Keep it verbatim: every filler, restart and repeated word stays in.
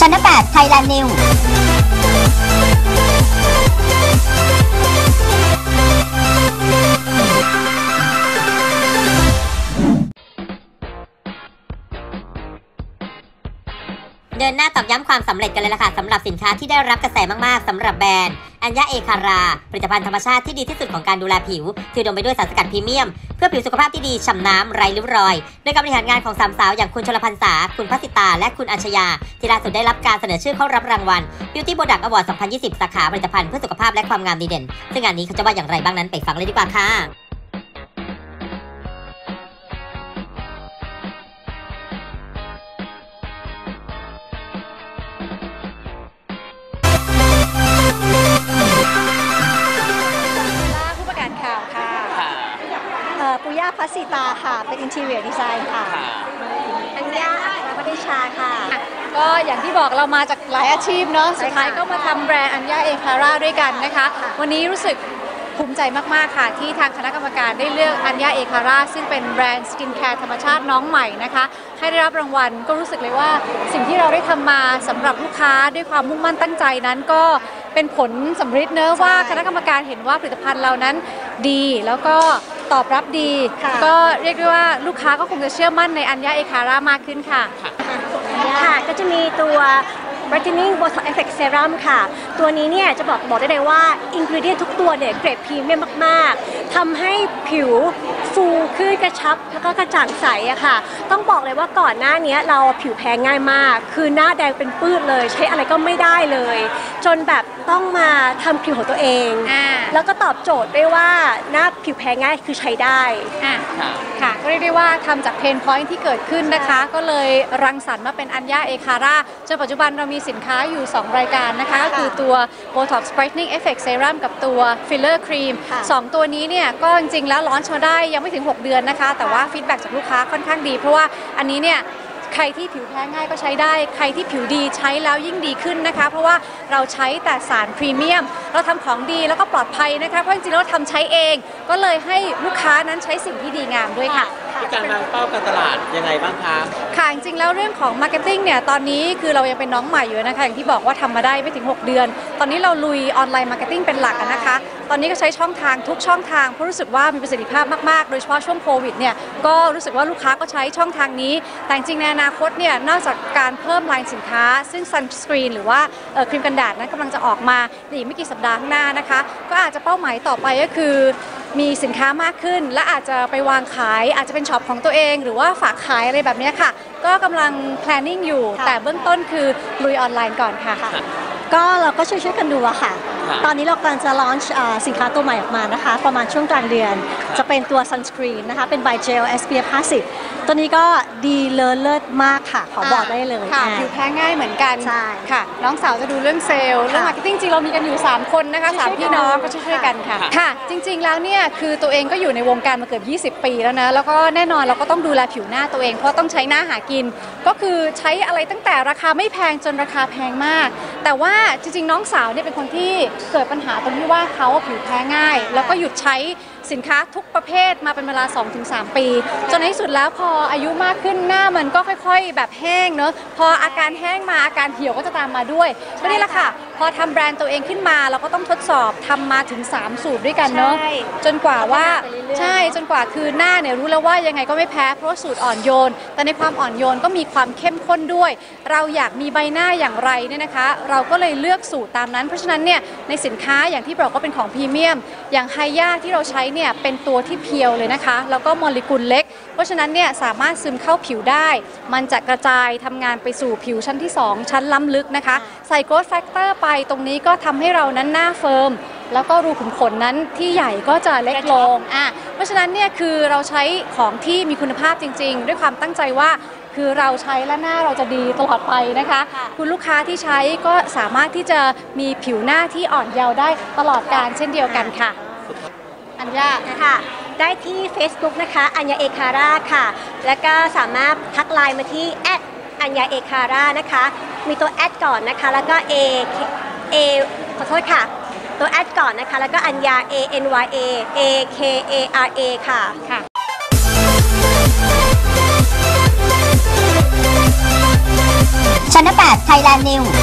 ชั้นแปด Thailand Newsเดินหน้าตอกย้ำความสำเร็จกันเลยล่ะค่ะสำหรับสินค้าที่ได้รับกระแสมากๆสำหรับแบรนด์อัญญาเอคาราผลิตภัณฑ์ธรรมชาติที่ดีที่สุดของการดูแลผิวที่อุดมไปด้วยสารสกัดพรีเมียมเพื่อผิวสุขภาพที่ดีฉ่ำน้ำไร้ริ้วรอยโดยการบริหารงานของสามสาวอย่างคุณชลพันษาคุณพัสิตาและคุณอัญชยาที่ล่าสุดได้รับการเสนอชื่อเข้ารับรางวัล Beauty Product Award สองพันยี่สิบ สาขาผลิตภัณฑ์เพื่อสุขภาพและความงามดีเด่นซึ่งงานนี้เขาจะว่าอย่างไรบ้างนั้นไปฟังเลยดีกว่าค่ะปุย่าพัสิตาค่ะเป็นอินทีเรียดีไซน์ค่ะอัญญาอัครพัฒชาค่ะก็อย่างที่บอกเรามาจากหลายอาชีพเนาะสุดท้ายก็มาทำแบรนด์อัญญาเอคาร่าด้วยกันนะคะวันนี้รู้สึกภูมิใจมากๆค่ะที่ทางคณะกรรมการได้เลือกอัญญาเอคาร่าซึ่งเป็นแบรนด์สกินแคร์ธรรมชาติน้องใหม่นะคะให้ได้รับรางวัลก็รู้สึกเลยว่าสิ่งที่เราได้ทำมาสำหรับลูกค้าด้วยความมุ่งมั่นตั้งใจนั้นก็เป็นผลสำเร็จเนอะว่าคณะกรรมการเห็นว่าผลิตภัณฑ์เรานั้นดีแล้วก็ตอบรับดีก็เรียกได้ว่าลูกค้าก็คงจะเชื่อมั่นในอัญญาเอคาร่ามากขึ้นค่ะค่ะก็จะมีตัว Brightening Botox Effect Serum ค่ะตัวนี้เนี่ยจะบอกบอกได้เลยว่าอินกรีเดียนทุกตัวเนี่ยเกรดพรีเมียมมากๆทำให้ผิวฟูขึ้นกระชับแล้วก็กระจ่างใสอะค่ะต้องบอกเลยว่าก่อนหน้านี้เราผิวแพ้ง่ายมากคือหน้าแดงเป็นปื้ดเลยใช้อะไรก็ไม่ได้เลยจนแบบต้องมาทำครีมของตัวเองแล้วก็ตอบโจทย์ได้ว่าหน้าผิวแพ้ง่ายคือใช้ได้ค่ะก็เรียกได้ว่าทำจากเพนพอยท์ที่เกิดขึ้นนะคะก็เลยรังสรรค์มาเป็นอัญญาเอคาร่าจนปัจจุบันเรามีสินค้าอยู่สองรายการนะคะคือตัว Botox Brightening Effect Serum กับตัว Filler Cream สองตัวนี้เนี่ยก็จริงๆแล้วลอนช์มาได้ยังไม่ถึงหกเดือนนะคะแต่ว่าฟีดแบ็กจากลูกค้าค่อนข้างดีเพราะว่าอันนี้เนี่ยใครที่ผิวแพ้ง่ายก็ใช้ได้ใครที่ผิวดีใช้แล้วยิ่งดีขึ้นนะคะเพราะว่าเราใช้แต่สารพรีเมียมเราทำของดีแล้วก็ปลอดภัยนะคะเพราะจริงๆเราทำใช้เองก็เลยให้ลูกค้านั้นใช้สิ่งที่ดีงามด้วยค่ะการวางเป้าการตลาดยังไงบ้างคะค่ะจริงๆแล้วเรื่องของมาร์เก็ตติ้งเนี่ยตอนนี้คือเรายังเป็นน้องใหม่อยู่นะคะอย่างที่บอกว่าทำมาได้ไม่ถึงหกเดือนตอนนี้เราลุยออนไลน์มาร์เก็ตติ้งเป็นหลักนะคะตอนนี้ก็ใช้ช่องทางทุกช่องทางเพราะรู้สึกว่ามีประสิทธิภาพมากๆโดยเฉพาะช่วงโควิดเนี่ยก็รู้สึกว่าลูกค้าก็ใช้ช่องทางนี้แต่จริงในอนาคตเนี่ยนอกจากการเพิ่มไลน์สินค้าซึ่งซันสกรีนหรือว่าครีมกันแดดนั้นกำลังจะออกมาในอีกไม่กี่สัปดาห์ข้างหน้านะคะก็อาจจะเป้าหมายต่อไปก็คือมีสินค้ามากขึ้นและอาจจะไปวางขายอาจจะเป็นช็อปของตัวเองหรือว่าฝากขายอะไรแบบนี้ค่ะก็กำลัง planning อยู่แต่เบื้องต้นคือลุยออนไลน์ก่อนค่ะก็เราก็ช่วยๆกันดูอะค่ะตอนนี้เรากำลังจะลอนช์สินค้าตัวใหม่ออกมานะคะประมาณช่วงกลางเดือนจะเป็นตัว Sunscreen นะคะเป็น by Gel เอส พี เอฟ ห้าสิบตัวนี้ก็ดีเลิศเลิศมากค่ะขอบอกได้เลยค่ะผิวแพ้ง่ายเหมือนกันใช่ค่ะน้องสาวจะดูเรื่องเซลล์เรื่องมาร์เก็ตติ้งจริงเรามีกันอยู่สามคนนะคะสามพี่น้องก็ช่วยๆกันค่ะค่ะจริงๆแล้วเนี่ยคือตัวเองก็อยู่ในวงการมาเกือบยี่สิบปีแล้วนะแล้วก็แน่นอนเราก็ต้องดูแลผิวหน้าตัวเองเพราะต้องใช้หน้าหากินก็คือใช้อะไรตั้งแต่ราคาไม่แพงจนราคาแพงมากแต่ว่าจริงๆน้องสาวเนี่ยเป็นคนที่เกิดปัญหาตรงที่ว่าเขาผิวแพ้ง่ายแล้วก็หยุดใช้สินค้าทุกประเภทมาเป็นเวลา สองถึงสาม ปีจนในที่สุดแล้วพออายุมากขึ้นหน้ามันก็ค่อยๆแบบแห้งเนอะพออาการแห้งมาอาการเหี่ยวก็จะตามมาด้วยก็นี่แหละค่ะพอทำแบรนด์ตัวเองขึ้นมาเราก็ต้องทดสอบทำมาถึงสามสูตรด้วยกันเนอะจนกว่าว่าใช่จนกว่าคือหน้าเนี่ยรู้แล้วว่ายังไงก็ไม่แพ้เพราะสูตรอ่อนโยนแต่ในความอ่อนโยนก็มีความเข้มข้นด้วยเราอยากมีใบหน้าอย่างไรเนี่ยนะคะเราก็เลยเลือกสูตรตามนั้นเพราะฉะนั้นเนี่ยในสินค้าอย่างที่บอกก็เป็นของพรีเมียมอย่างไฮย่าที่เราใช้เนี่ยเป็นตัวที่เพียวเลยนะคะแล้วก็โมเลกุลเล็กเพราะฉะนั้นเนี่ยสามารถซึมเข้าผิวได้มันจะกระจายทำงานไปสู่ผิวชั้นที่สองชั้นล้ำลึกนะคะใส่โกรทแฟกเตอร์ไปตรงนี้ก็ทำให้เรานั้นหน้าเฟิร์มแล้วก็รูขุมขนนั้นที่ใหญ่ก็จะเล็กลงอ่ะเพราะฉะนั้นเนี่ยคือเราใช้ของที่มีคุณภาพจริงๆด้วยความตั้งใจว่าคือเราใช้และหน้าเราจะดีตลอดไปนะคะคุณลูกค้าที่ใช้ก็สามารถที่จะมีผิวหน้าที่อ่อนเยาว์ได้ตลอดกาลเช่นเดียวกันค่ะอัญญาค่ะได้ที่ Facebook นะคะอัญญาเอคาร่าค่ะแล้วก็สามารถทักไลน์มาที่แอดอัญญาเอคาร่านะคะมีตัวแอดก่อนนะคะแล้วก็ A A ขอโทษค่ะตัวแอดก่อนนะคะแล้วก็อัญญา A N Y A A K A R A ค่ะชั้นแปด Thailand Channel